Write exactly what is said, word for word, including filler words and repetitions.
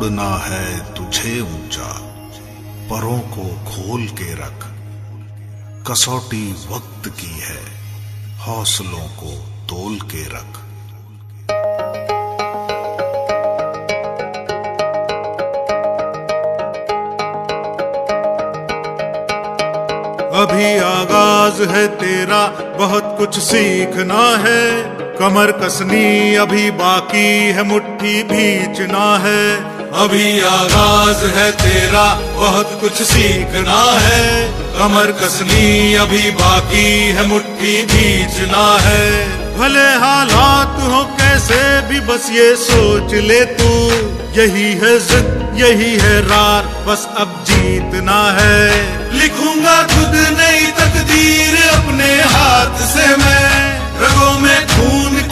उड़ना है तुझे ऊंचा, परों को खोल के रख। कसौटी वक्त की है, हौसलों को तोल के रख। अभी आगाज है तेरा, बहुत कुछ सीखना है। कमर कसनी अभी बाकी है, मुट्ठी भींचना है। अभी आगाज है तेरा, बहुत कुछ सीखना है। कमर कसनी अभी बाकी है, मुट्ठी भींचना है। भले हालात हो कैसे भी, बस ये सोच ले तू, यही है जिद यही है रार, बस अब जीतना है। लिखूंगा खुद नई तकदीर अपने हाथ से मैं, रगों में खून